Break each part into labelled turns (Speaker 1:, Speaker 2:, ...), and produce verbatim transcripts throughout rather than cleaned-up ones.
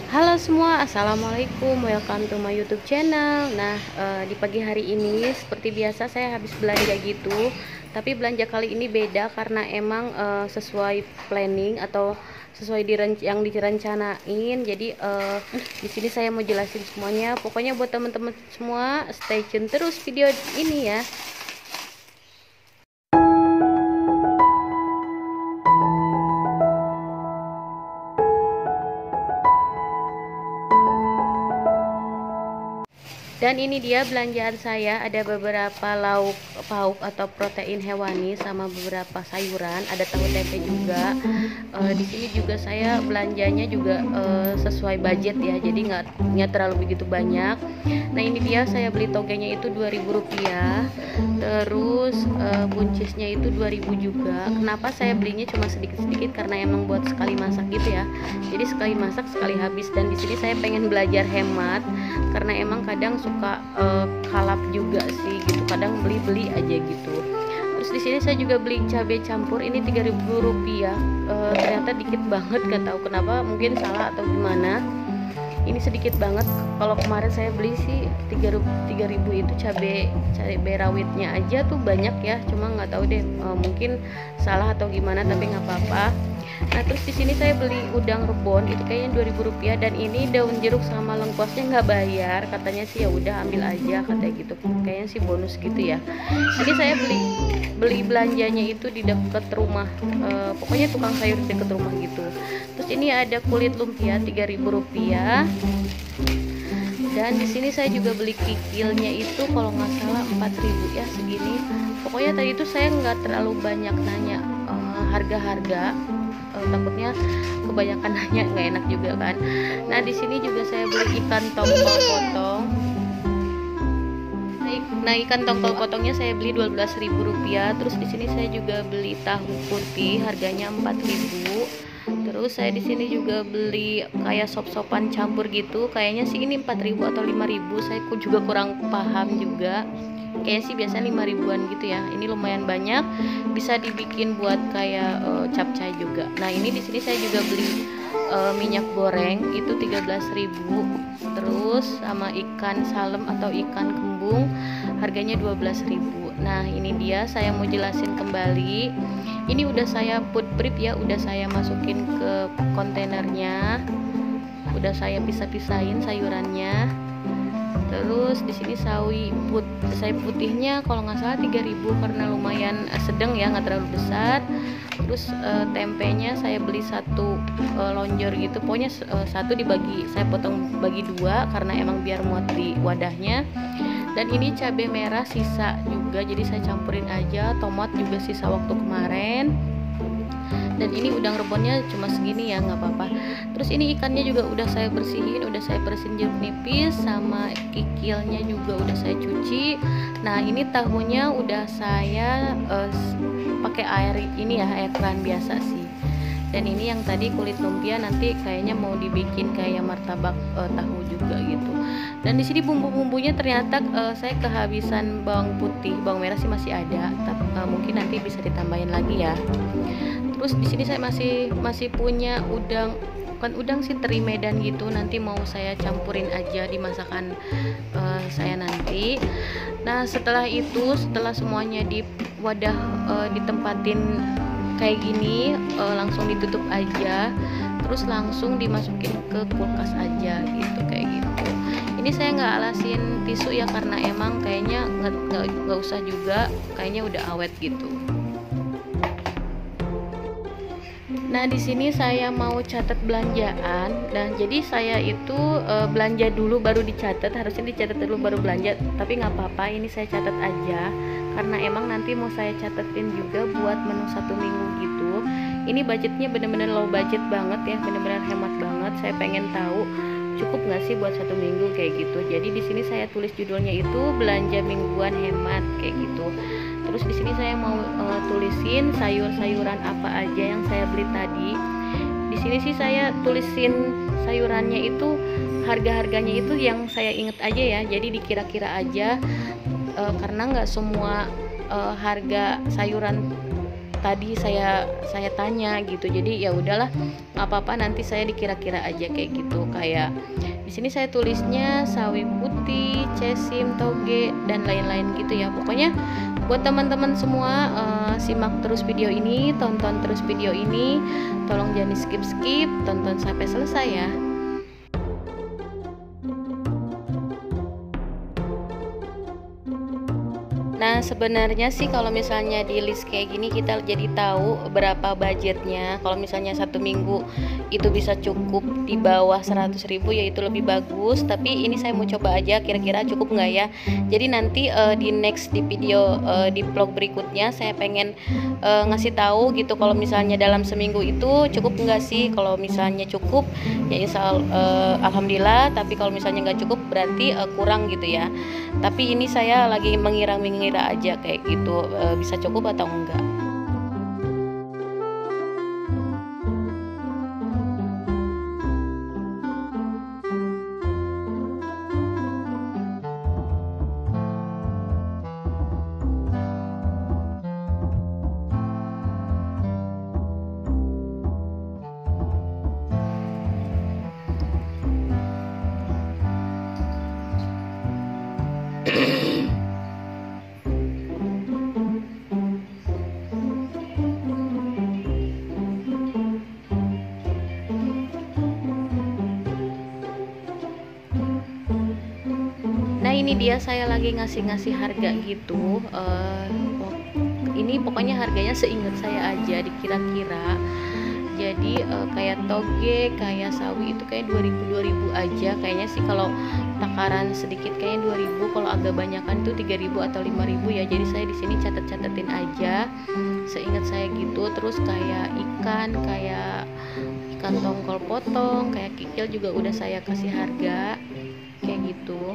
Speaker 1: Halo semua, assalamualaikum, welcome to my YouTube channel. Nah, eh, di pagi hari ini seperti biasa saya habis belanja gitu, tapi belanja kali ini beda karena emang eh, sesuai planning atau sesuai diren- yang direncanain. Jadi eh, di sini saya mau jelasin semuanya. Pokoknya buat teman-teman semua, stay tune terus video ini ya. Dan ini dia belanjaan saya, ada beberapa lauk pauk atau protein hewani sama beberapa sayuran, ada tahu tempe juga. E, di sini juga saya belanjanya juga e, sesuai budget ya, jadi nggak nggak terlalu begitu banyak. Nah ini dia saya beli togenya itu dua ribu rupiah, terus e, buncisnya itu dua ribu juga. Kenapa saya belinya cuma sedikit-sedikit? Karena emang buat sekali masak gitu ya. Jadi sekali masak sekali habis. Dan di sini saya pengen belajar hemat karena emang kadang suka uh, kalap juga sih gitu, kadang beli-beli aja gitu. Terus di sini saya juga beli cabai campur ini tiga ribu rupiah, uh, ternyata dikit banget, gak tahu kenapa, mungkin salah atau gimana. Ini sedikit banget. Kalau kemarin saya beli sih tiga ribu itu cabai cabai rawitnya aja tuh banyak ya, cuma nggak tahu deh, uh, mungkin salah atau gimana, tapi nggak apa-apa. Nah terus di sini saya beli udang rebon itu kayaknya dua ribu rupiah, dan ini daun jeruk sama lengkuasnya nggak bayar, katanya sih ya udah ambil aja katanya gitu, kayaknya sih bonus gitu ya. Jadi saya beli beli belanjanya itu di dekat rumah, e, pokoknya tukang sayur di dekat rumah gitu. Terus ini ada kulit lumpia tiga ribu rupiah. Dan di sini saya juga beli kikilnya itu kalau nggak salah empat ribu ya, segini. Pokoknya tadi itu saya nggak terlalu banyak nanya uh, harga-harga, uh, takutnya kebanyakan nanya nggak enak juga kan. Nah di sini juga saya beli ikan tongkol potong. Nah ikan tongkol potongnya saya beli dua belas ribu rupiah. Terus di sini saya juga beli tahu putih, harganya empat ribu. Terus saya di sini juga beli kayak sop-sopan campur gitu. Kayaknya sih ini empat ribu atau lima ribu. Saya juga kurang paham juga. Kayaknya sih biasanya lima ribuan gitu ya. Ini lumayan banyak. Bisa dibikin buat kayak uh, capcay juga. Nah, ini di sini saya juga beli uh, minyak goreng itu tiga belas ribu. Terus sama ikan salem atau ikan kembung harganya dua belas ribu. Nah, ini dia saya mau jelasin kembali. Ini udah saya put prep ya, udah saya masukin ke kontainernya, udah saya pisah-pisahin sayurannya. Terus di sini sawi put, sawi putihnya kalau nggak salah tiga ribu karena lumayan sedang ya, nggak terlalu besar. Terus e, tempenya saya beli satu e, lonjor gitu, pokoknya e, satu dibagi, saya potong bagi dua karena emang biar muat di wadahnya. Dan ini cabai merah sisa juga, jadi saya campurin aja. Tomat juga sisa waktu kemarin. Dan ini udang rebonnya cuma segini ya, nggak apa-apa. Terus ini ikannya juga udah saya bersihin, udah saya bersihin jeruk nipis, sama kikilnya juga udah saya cuci. Nah ini tahunya udah saya uh, pakai air ini ya, air keran biasa sih. Dan ini yang tadi kulit lumpia nanti kayaknya mau dibikin kayak martabak uh, tahu juga gitu. Dan di sini bumbu-bumbunya ternyata uh, saya kehabisan bawang putih, bawang merah sih masih ada, tapi uh, mungkin nanti bisa ditambahin lagi ya. Terus di sini saya masih masih punya udang, bukan udang sih, teri Medan gitu. Nanti mau saya campurin aja di masakan uh, saya nanti. Nah setelah itu, setelah semuanya di wadah uh, ditempatin kayak gini, uh, langsung ditutup aja, terus langsung dimasukin ke kulkas aja gitu, kayak gitu. Ini saya nggak alasin tisu ya, karena emang kayaknya nggak nggak usah juga, kayaknya udah awet gitu. Nah di sini saya mau catat belanjaan, dan jadi saya itu e, belanja dulu baru dicatat, harusnya dicatat dulu baru belanja, tapi nggak apa-apa, ini saya catat aja karena emang nanti mau saya catetin juga buat menu satu minggu gitu. Ini budgetnya bener-bener low budget banget ya, bener-bener hemat banget. Saya pengen tahu cukup nggak sih buat satu minggu kayak gitu. Jadi di sini saya tulis judulnya itu belanja mingguan hemat kayak gitu. Terus di sini saya mau uh, tulisin sayur-sayuran apa aja yang saya beli tadi. Di sini sih saya tulisin sayurannya itu, harga-harganya itu yang saya inget aja ya. Jadi dikira-kira aja, uh, karena nggak semua uh, harga sayuran tadi saya saya tanya gitu. Jadi ya udahlah, nggak apa-apa, nanti saya dikira-kira aja kayak gitu. Kayak di sini saya tulisnya sawi putih, cesim, toge, dan lain-lain gitu ya. Pokoknya buat teman-teman semua, uh, simak terus video ini, tonton terus video ini, tolong jangan di skip-skip, tonton sampai selesai ya. Nah sebenarnya sih kalau misalnya di list kayak gini kita jadi tahu berapa budgetnya. Kalau misalnya satu minggu itu bisa cukup di bawah seratus ribu ya itu lebih bagus. Tapi ini saya mau coba aja kira-kira cukup nggak ya. Jadi nanti uh, di next di video uh, di vlog berikutnya saya pengen uh, ngasih tahu gitu kalau misalnya dalam seminggu itu cukup nggak sih. Kalau misalnya cukup ya insya Allah, uh, alhamdulillah. Tapi kalau misalnya nggak cukup berarti uh, kurang gitu ya. Tapi ini saya lagi mengira-mengira aja kayak gitu, e, bisa cukup atau enggak. Nah ini dia saya lagi ngasih-ngasih harga gitu. uh, Ini pokoknya harganya seingat saya aja dikira-kira. Jadi uh, kayak toge, kayak sawi itu kayak dua ribu dua ribu aja kayaknya sih. Kalau takaran sedikit kayaknya dua ribu, kalau agak banyakan tuh tiga ribu atau lima ribu ya. Jadi saya di sini catat-catatin aja seingat saya gitu. Terus kayak ikan, kayak ikan tongkol potong, kayak kikil juga udah saya kasih harga kayak gitu.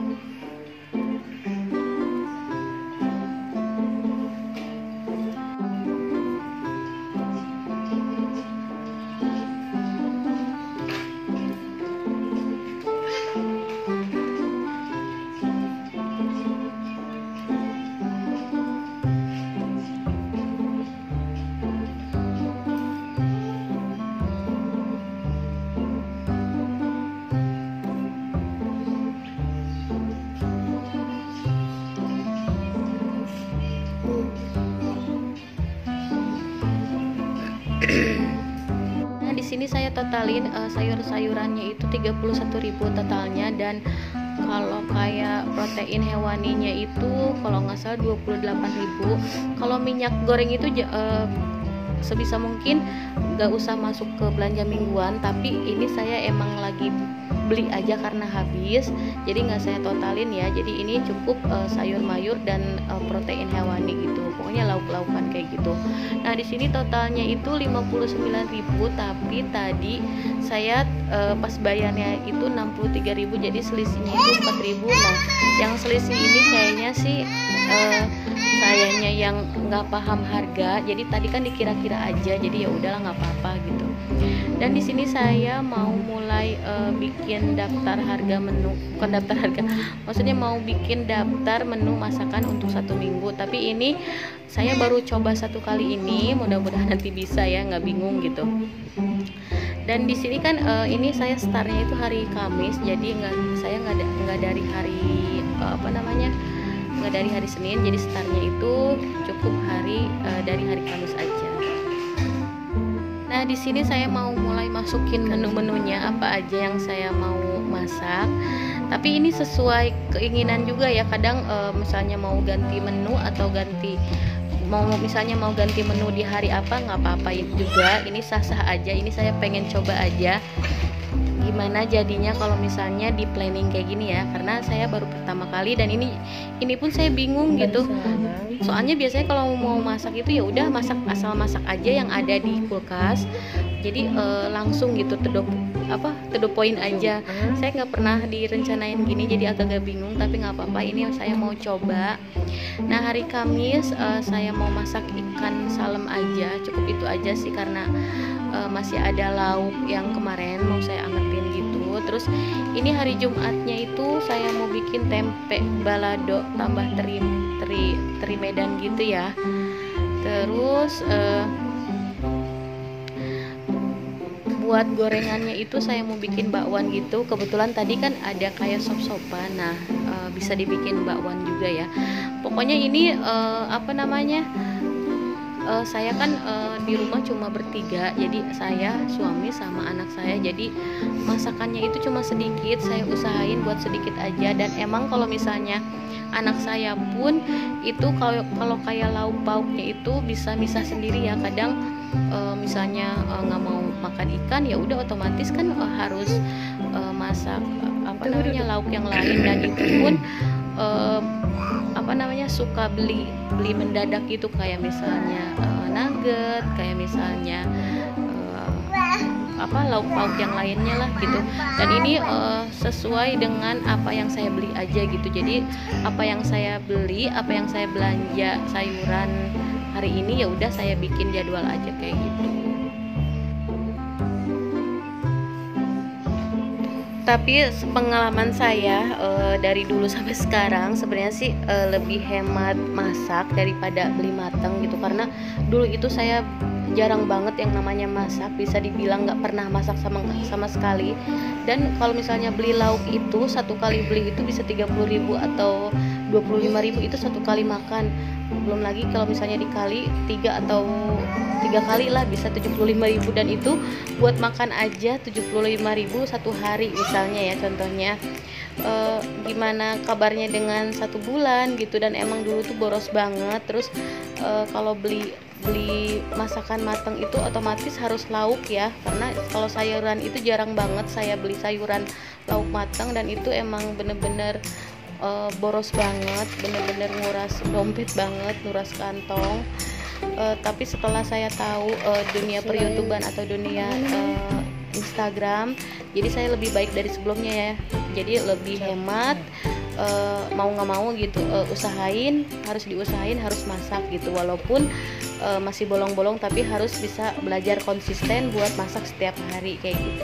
Speaker 1: Nah di sini saya totalin uh, sayur-sayurannya itu tiga puluh satu ribu totalnya, dan kalau kayak protein hewaninya itu kalau nggak salah dua puluh delapan ribu. Kalau minyak goreng itu uh, sebisa mungkin nggak usah masuk ke belanja mingguan, tapi ini saya emang lagi beli aja karena habis, jadi nggak saya totalin ya. Jadi ini cukup uh, sayur mayur dan uh, protein hewani gitu, pokoknya lauk-laukan kayak gitu. Nah di sini totalnya itu lima puluh sembilan ribu, tapi tadi saya uh, pas bayarnya itu enam puluh tiga ribu, jadi selisihnya itu empat ribu. Nah yang selisih ini kayaknya sih uh, sayanya yang nggak paham harga, jadi tadi kan dikira-kira aja, jadi ya udahlah nggak apa-apa gitu. Dan di sini saya mau mulai uh, bikin daftar harga menu, bukan daftar harga, maksudnya mau bikin daftar menu masakan untuk satu minggu. Tapi ini saya baru coba satu kali ini, mudah-mudahan nanti bisa ya, nggak bingung gitu. Dan di sini kan uh, ini saya startnya itu hari Kamis, jadi nggak saya nggak nggak dari hari uh, apa namanya nggak dari hari Senin, jadi startnya itu cukup hari uh, dari hari Kamis aja. Nah di sini saya mau mulai masukin menu-menunya apa aja yang saya mau masak. Tapi ini sesuai keinginan juga ya. Kadang e, misalnya mau ganti menu atau ganti mau misalnya mau ganti menu di hari apa, nggak apa-apa juga. Ini sah-sah aja. Ini saya pengen coba aja gimana jadinya kalau misalnya di planning kayak gini ya, karena saya baru pertama kali dan ini ini pun saya bingung gitu. Soalnya biasanya kalau mau masak itu ya udah masak, asal masak aja yang ada di kulkas, jadi eh, langsung gitu tedop apa tedop poin aja. Saya nggak pernah direncanain gini, jadi agak-agak bingung, tapi nggak apa-apa, ini saya mau coba. Nah hari Kamis eh, saya mau masak ikan salem aja, cukup itu aja sih, karena uh, masih ada lauk yang kemarin mau saya angetin gitu. Terus ini hari Jumatnya itu saya mau bikin tempe balado tambah teri teri teri Medan gitu ya. Terus uh, buat gorengannya itu saya mau bikin bakwan gitu. Kebetulan tadi kan ada kayak sop-sopan, nah uh, bisa dibikin bakwan juga ya. Pokoknya ini uh, apa namanya, uh, saya kan uh, di rumah cuma bertiga, jadi saya, suami, sama anak saya. Jadi masakannya itu cuma sedikit, saya usahain buat sedikit aja. Dan emang kalau misalnya anak saya pun itu kalau kalau kayak lauk pauknya itu bisa misah sendiri ya. Kadang uh, misalnya nggak uh, mau makan ikan, ya udah otomatis kan uh, harus uh, masak uh, apa namanya lauk yang lain. Dan itu pun uh, apa namanya suka beli beli mendadak gitu, kayak misalnya uh, nugget, kayak misalnya uh, apa lauk pauk yang lainnya lah gitu. Dan ini uh, sesuai dengan apa yang saya beli aja gitu. Jadi apa yang saya beli, apa yang saya belanja sayuran hari ini, ya udah saya bikin jadwal aja kayak gitu. Tapi pengalaman saya uh, dari dulu sampai sekarang sebenarnya sih uh, lebih hemat masak daripada beli matang gitu. Karena dulu itu saya jarang banget yang namanya masak, bisa dibilang nggak pernah masak sama sama sekali. Dan kalau misalnya beli lauk itu satu kali beli itu bisa tiga puluh ribu atau dua puluh lima ribu, itu satu kali makan. Belum lagi kalau misalnya dikali tiga atau tiga kali lah bisa tujuh puluh lima ribu. Dan itu buat makan aja tujuh puluh lima ribu satu hari misalnya ya contohnya. E, gimana kabarnya dengan satu bulan gitu. Dan emang dulu tuh boros banget. Terus e, kalau beli beli masakan matang itu otomatis harus lauk ya, karena kalau sayuran itu jarang banget saya beli sayuran lauk matang. Dan itu emang bener-bener uh, boros banget, bener-bener nguras dompet banget, nguras kantong. Uh, tapi setelah saya tahu uh, dunia per-YouTubean atau dunia uh, Instagram, jadi saya lebih baik dari sebelumnya ya. Jadi lebih hemat, uh, mau nggak mau gitu, uh, usahain, harus diusahain, harus masak gitu. Walaupun uh, masih bolong-bolong, tapi harus bisa belajar konsisten buat masak setiap hari kayak gitu.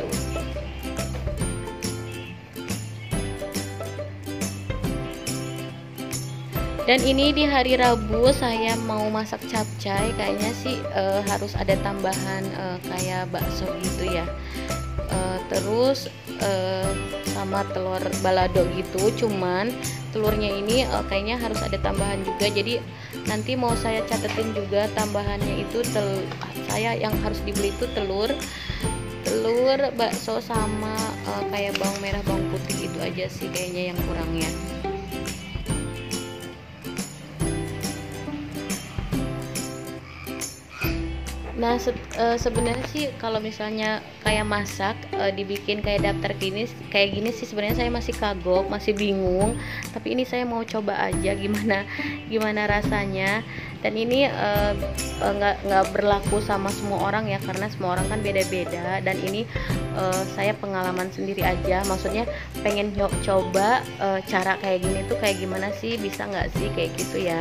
Speaker 1: Dan ini di hari Rabu saya mau masak capcay. Kayaknya sih uh, harus ada tambahan uh, kayak bakso gitu ya. Uh, terus uh, sama telur balado gitu. Cuman telurnya ini uh, kayaknya harus ada tambahan juga. Jadi nanti mau saya catetin juga tambahannya itu. Tel saya yang harus dibeli itu telur, telur, bakso, sama uh, kayak bawang merah, bawang putih. Itu aja sih kayaknya yang kurangnya. Nah se e, sebenarnya sih kalau misalnya kayak masak e, dibikin kayak daftar gini kayak gini sih sebenarnya saya masih kagok, masih bingung. Tapi ini saya mau coba aja gimana gimana rasanya. Dan ini nggak e, nggak berlaku sama semua orang ya, karena semua orang kan beda-beda. Dan ini e, saya pengalaman sendiri aja. Maksudnya pengen coba e, cara kayak gini tuh kayak gimana sih, bisa nggak sih kayak gitu ya.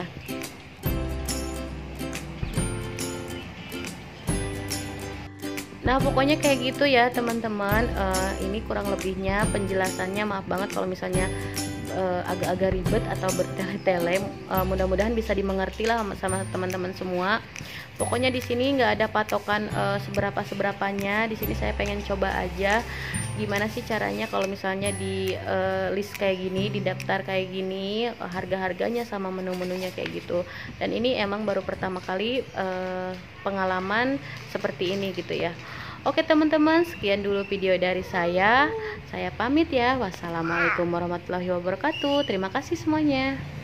Speaker 1: Nah pokoknya kayak gitu ya teman-teman. uh, Ini kurang lebihnya penjelasannya. Maaf banget kalau misalnya uh, agak-agak ribet atau bertele-tele. uh, Mudah-mudahan bisa dimengerti lah sama teman-teman semua. Pokoknya di sini nggak ada patokan uh, seberapa-seberapanya. Di sini saya pengen coba aja gimana sih caranya kalau misalnya di uh, list kayak gini, di daftar kayak gini, uh, harga-harganya sama menu-menunya kayak gitu. Dan ini emang baru pertama kali uh, pengalaman seperti ini gitu ya. Oke teman-teman, sekian dulu video dari saya. Saya pamit ya. Wassalamualaikum warahmatullahi wabarakatuh. Terima kasih semuanya.